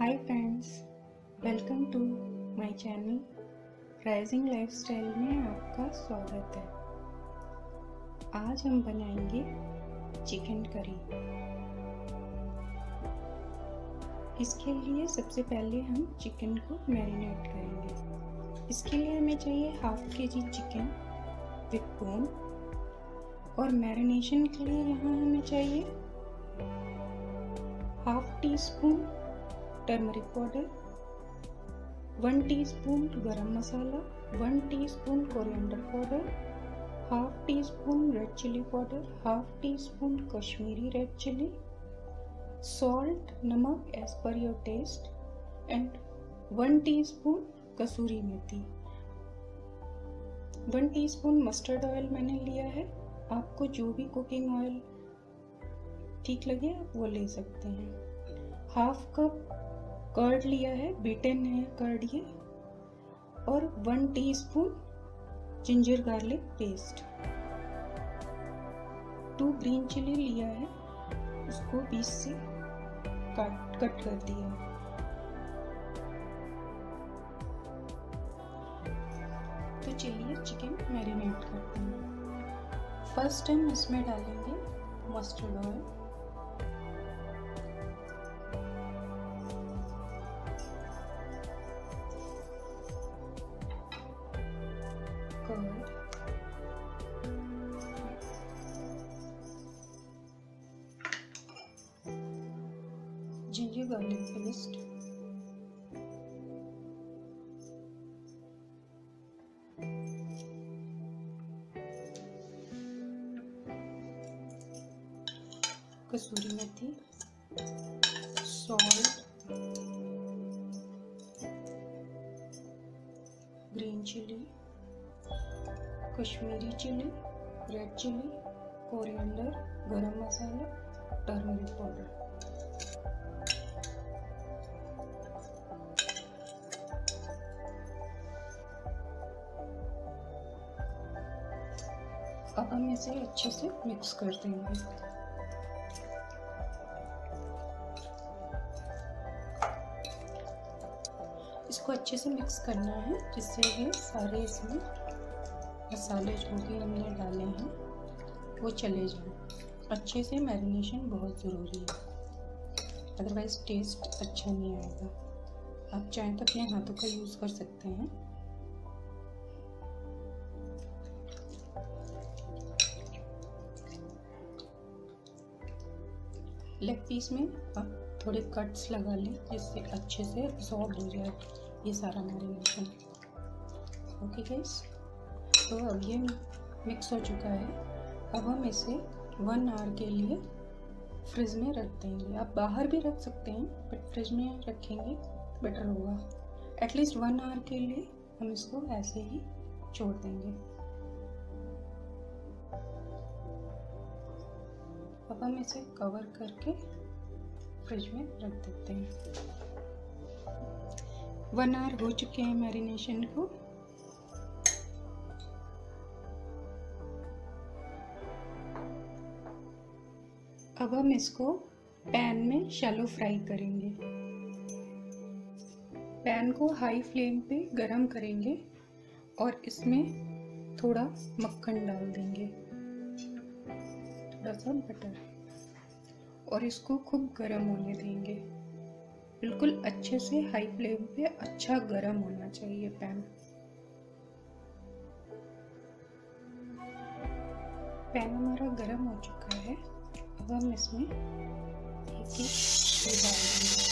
Hi friends, welcome to my channel Rising Lifestyle में आपका स्वागत है। आज हम बनाएंगे चिकन करी। इसके लिए सबसे पहले हम चिकन को मैरिनेट करेंगे। इसके लिए हमें चाहिए half KG chicken with bone और मैरिनेशन के लिए यहाँ हमें चाहिए half teaspoon turmeric powder, 1 teaspoon garam masala, 1 teaspoon coriander powder, half teaspoon red chilli powder, half teaspoon Kashmiri red chilli, salt नमक as per your taste and 1 teaspoon kasuri methi. 1 teaspoon mustard oil मैंने लिया है। आपको जो भी कुकिंग ऑयल ठीक लगे आप वो ले सकते हैं। हाफ कप कर्ड लिया है, बीटन है कर्ड ये, और 1 teaspoon ginger garlic paste. 2 green chilli लिया है, उसको बीच से कट कर दिया है। तो चलिए चिकन मैरिनेट करते हैं। फर्स्ट हम इसमें डालेंगे mustard oil, ginger garlic paste, kasuri methi, salt, green chilli, Kashmiri chilli, red chilli, coriander, garam masala, turmeric powder. अब हम इसे अच्छे से मिक्स कर देंगे। इसको अच्छे से मिक्स करना है जिससे ये सारे इसमें मसाले जो भी हमने डाले हैं वो चले जाएं। अच्छे से मैरिनेशन बहुत ज़रूरी है, अदरवाइज़ टेस्ट अच्छा नहीं आएगा। आप चाहें तो अपने हाथों का यूज़ कर सकते हैं। लेग पीस में आप थोड़े कट्स लगा लें जिससे अच्छे से अब्सॉर्ब हो जाए ये सारा मैरिनेशन। ओके गाइस, तो अब ये मिक्स हो चुका है। अब हम इसे 1 आवर के लिए फ्रिज में रख देंगे। आप बाहर भी रख सकते हैं बट फ्रिज में रखेंगे बेटर होगा। एटलीस्ट 1 आवर के लिए हम इसको ऐसे ही छोड़ देंगे। अब हम इसे कवर करके फ्रिज में रख देते हैं। 1 आवर हो चुके हैं मैरिनेशन को। अब हम इसको पैन में शैलो फ्राई करेंगे। पैन को हाई फ्लेम पे गरम करेंगे और इसमें थोड़ा मक्खन डाल देंगे, थोड़ा सा बटर, और इसको खूब गरम होने देंगे। बिल्कुल अच्छे से हाई फ्लेम पे अच्छा गरम होना चाहिए पैन। पैन हमारा गरम हो चुका है। अब हम इसमें एक एक डाल देंगे।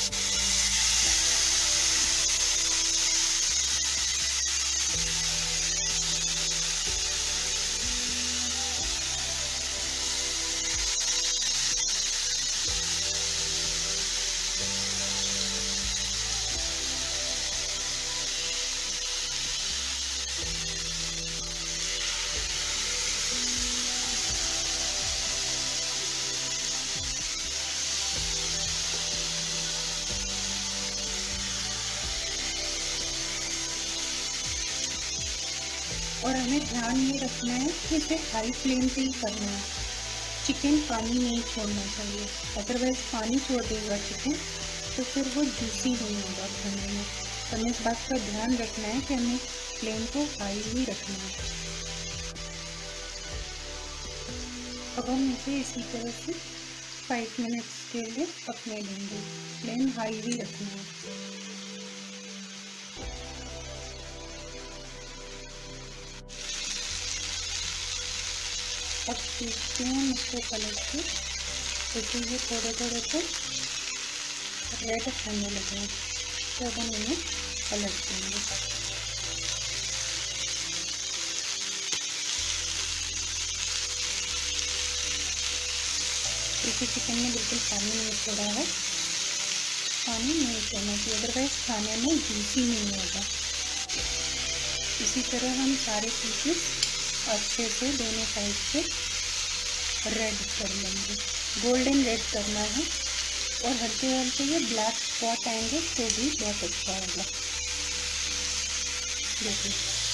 और हमें ध्यान ये रखना है कि इसे हाई फ्लेम पे ही करना है। चिकन पानी नहीं छोड़ना चाहिए, अदरवाइज पानी छोड़ देगा चिकन तो फिर वो जूसी नहीं होगा खाने में। हमें इस बात का ध्यान रखना है कि हमें फ्लेम को हाई ही रखना है। अब हम इसे इसी तरह से 5 मिनट्स के लिए पकने देंगे। फ्लेम हाई ही रखना है। अब देखते हैं इसको पलट के, क्योंकि ये थोड़े थोड़े से रेड खाने लगे हैं, तो अब हम इन्हें पलट देंगे। क्योंकि चिकन में बिल्कुल पानी नहीं छोड़ा है, पानी नहीं छोड़ना चाहिए, अदरवाइज खाने में जूसी नहीं होगा। इसी तरह हम सारे पीसेस अच्छे से दोनों साइड से रेड कर लेंगे, गोल्डन रेड करना है। और हल्के हल्के ये ब्लैक स्पॉट आएंगे तो भी बहुत अच्छा होगा। देखिए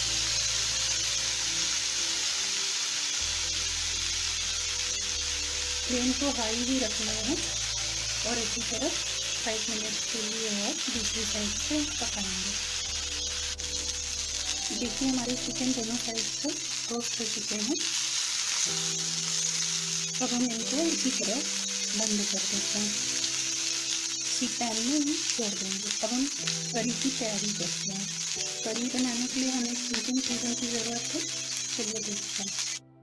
फ्लेम को हाई ही रखना है और इसी तरह 5 मिनट के लिए और दूसरी साइड से पकाएंगे। देखिए हमारे चिकन दोनों साइड से रोस्ट हो चुके हैं। अब हम इनको इसी तरह बंद कर देते हैं, इसी पैन में ही छोड़ देंगे। अब हम करी की तैयारी करते हैं। करी बनाने के लिए हमें 3 चीज़ों की ज़रूरत है। चलिए देखते हैं।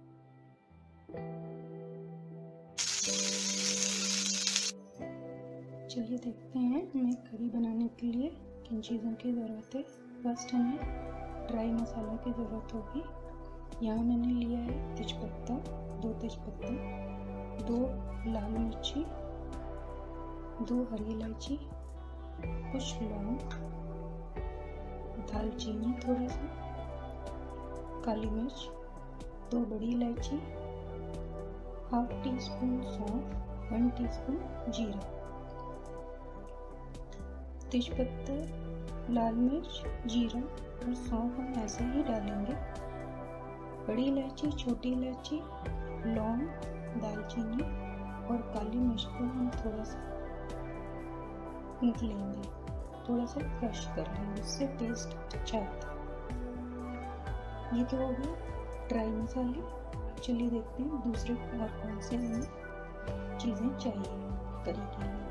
चलिए देखते हैं हमें करी बनाने के लिए किन चीज़ों की ज़रूरत है। फर्स्ट हमें ड्राई मसाला की ज़रूरत होगी। यहाँ मैंने लिया है तेजपत्ता, 2 तेजपत्ता, 2 लाल मिर्ची, 2 हरी इलायची, कुछ लौंग, दालचीनी थोड़ा सा, काली मिर्च, 2 बड़ी इलायची, ½ टीस्पून सौंफ, 1 टीस्पून जीरा। तेजपत्ता, लाल मिर्च, जीरा और सौंफ हम ऐसे ही डालेंगे। बड़ी इलायची, छोटी इलायची, लौंग, दालचीनी और काली मिर्च को हम थोड़ा सा कूट लेंगे, थोड़ा सा क्रश कर लेंगे, इससे टेस्ट अच्छा आता है। ये तो हो गए ड्राई मसाले। चलिए देखते हैं दूसरे और कौन से हमें चीज़ें चाहिए करी के लिए।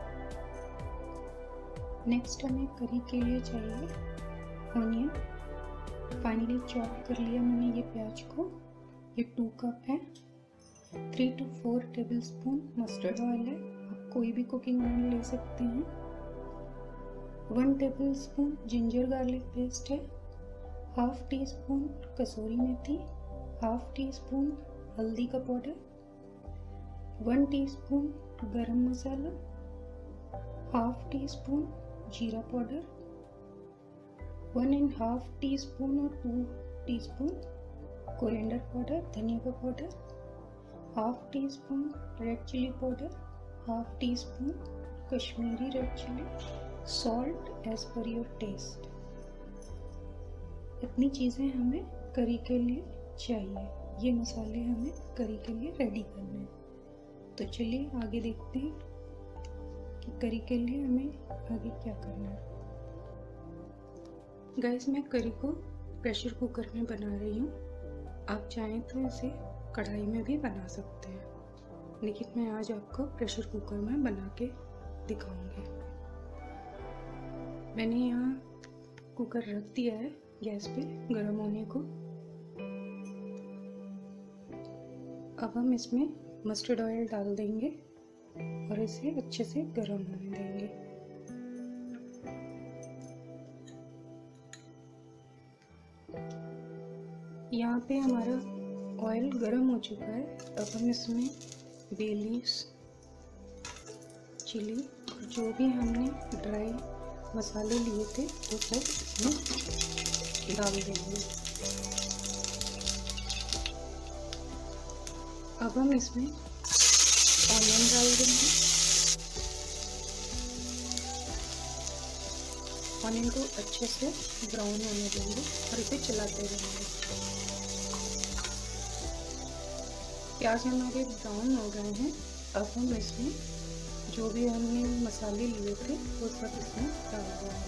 नेक्स्ट हमें करी के लिए चाहिए ऑनियन। फाइनली चॉप कर लिया मैंने ये प्याज को। ये 2 कप है। 3 to 4 टेबलस्पून मस्टर्ड ऑयल है, आप कोई भी कुकिंग ऑयल ले सकते हैं। 1 टेबलस्पून जिंजर गार्लिक पेस्ट है। ½ टीस्पून कसूरी मेथी, ½ टीस्पून हल्दी का powder, 1 teaspoon garam masala, ½ teaspoon जीरा पाउडर, 1½ टीस्पून और 2 टीस्पून कोरिएंडर पाउडर, धनिया का powder, ½ teaspoon red chilli powder, ½ teaspoon Kashmiri red chilli, salt as per your taste. इतनी चीज़ें हमें करी के लिए चाहिए। ये मसाले हमें करी के लिए रेडी करने हैं। तो चलिए आगे देखते हैं कि करी के लिए हमें आगे क्या करना है। गाइस मैं करी को प्रेशर कुकर में बना रही हूँ। आप चाहें तो इसे कढ़ाई में भी बना सकते हैं, लेकिन मैं आज आपको प्रेशर कुकर में बना के दिखाऊंगी। मैंने यहाँ कुकर रख दिया है गैस पे गर्म होने को। अब हम इसमें मस्टर्ड ऑयल डाल देंगे और इसे अच्छे से गर्म होने देंगे। यहाँ पे हमारा ऑयल गर्म हो चुका है। अब हम इसमें बे लीव्स, चिली, जो भी हमने ड्राई मसाले लिए थे वो सब इसमें डाल देंगे। अब हम इसमें ऑनियन डाल देंगे। ऑनियन को अच्छे से ब्राउन होने देंगे और इसे चलाते रहेंगे। प्याज हमारे ब्राउन हो गए हैं। अब हम इसमें जो भी हमने मसाले लिए थे वो सब इसमें डाल देंगे।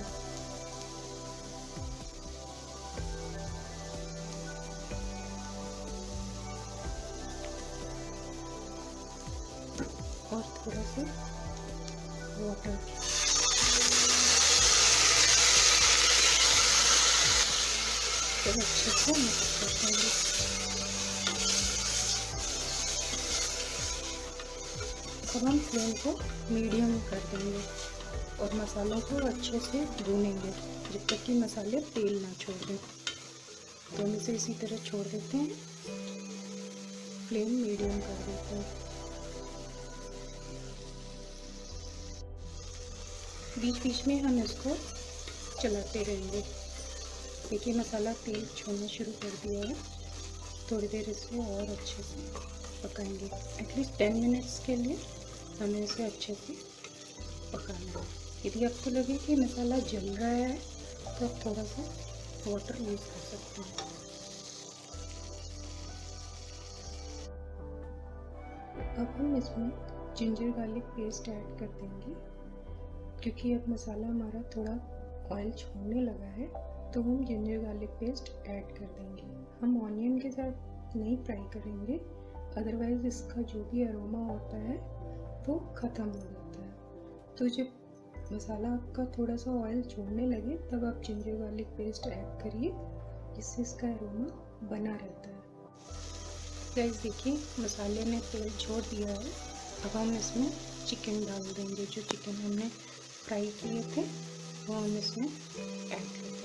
और थोड़ा सा वाटर। फिर अच्छे से मिक्स कर देंगे। अब हम फ्लेम को मीडियम कर देंगे और मसालों को अच्छे से भूनेंगे जब तक कि मसाले तेल ना छोड़ दें। तो हम इसे इसी तरह छोड़ देते हैं, फ्लेम मीडियम कर देते हैं। बीच बीच में हम इसको चलाते रहेंगे। देखिए मसाला तेल छोड़ना शुरू कर दिया है। थोड़ी देर इसे और अच्छे से पकाएंगे, एटलीस्ट 10 मिनट्स के लिए हमें इसे अच्छे से पकाना है। यदि आपको लगे कि मसाला जल रहा है तो आप थोड़ा सा वाटर यूज़ कर सकते हैं। अब हम इसमें जिंजर गार्लिक पेस्ट ऐड कर देंगे, क्योंकि अब मसाला हमारा थोड़ा ऑयल छोड़ने लगा है तो हम जिंजर गार्लिक पेस्ट ऐड कर देंगे। हम ऑनियन के साथ नहीं फ्राई करेंगे, अदरवाइज़ इसका जो भी अरोमा होता है वो ख़त्म हो जाता है। तो जब मसाला आपका थोड़ा सा ऑयल छोड़ने लगे तब आप जिंजर गार्लिक पेस्ट ऐड करिए, जिससे इसका अरोमा बना रहता है। गाइस देखिए मसाले ने तेल छोड़ दिया है। अब हम इसमें चिकन डाल देंगे। जो चिकन हमने फ्राई किए थे वो हम इसमें ऐड कर देंगे।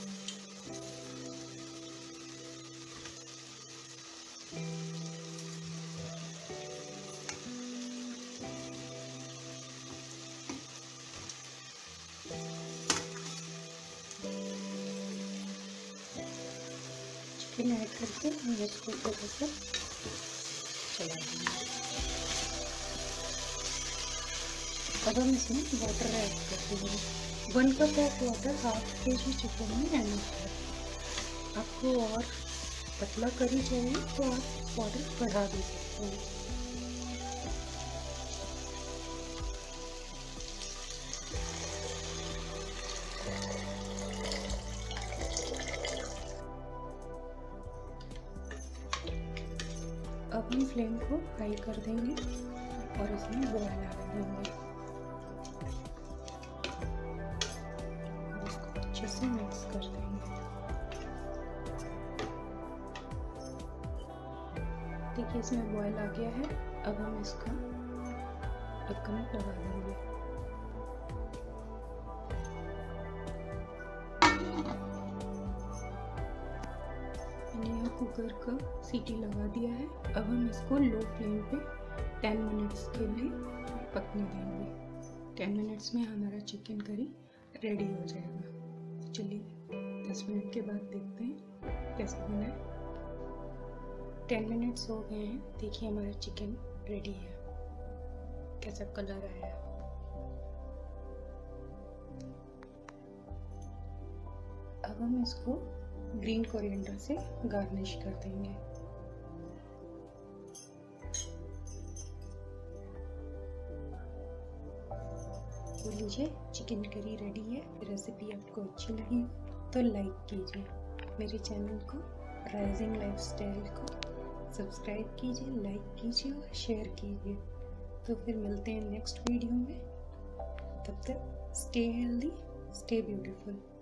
चिकन ऐड करके हम इसको थोड़ा सा चला देंगे। अब हम इसमें वाटर ऐड कर देंगे। 1 cup of water half KG chicken में ऐड है। आपको और पतला करी चाहिए तो आप वाटर बढ़ा भी सकते हैं। अब हम फ्लेम को हाई कर देंगे और इसमें बॉयल आने देंगे और इसको अच्छे से मिक्स कर देंगे। देखिए इसमें बॉयल आ गया है। अब हम इसका ढक्कन लगा देंगे। कुकर का सीटी लगा दिया है। अब हम इसको लो फ्लेम पे 10 मिनट्स के लिए पकने देंगे। 10 मिनट्स में हमारा चिकन करी रेडी हो जाएगा। चलिए 10 मिनट के बाद देखते हैं कैसे बना है। 10 मिनट्स हो गए हैं। देखिए हमारा चिकन रेडी है। कैसा कलर आया है। अब हम इसको ग्रीन कोरिएंडर से गार्निश कर देंगे। तो लीजिए चिकन करी रेडी है। रेसिपी आपको अच्छी लगी तो लाइक कीजिए। मेरे चैनल को राइजिंग लाइफस्टाइल को सब्सक्राइब कीजिए, लाइक कीजिए और शेयर कीजिए। तो फिर मिलते हैं नेक्स्ट वीडियो में। तब तक स्टे हेल्दी, स्टे ब्यूटीफुल।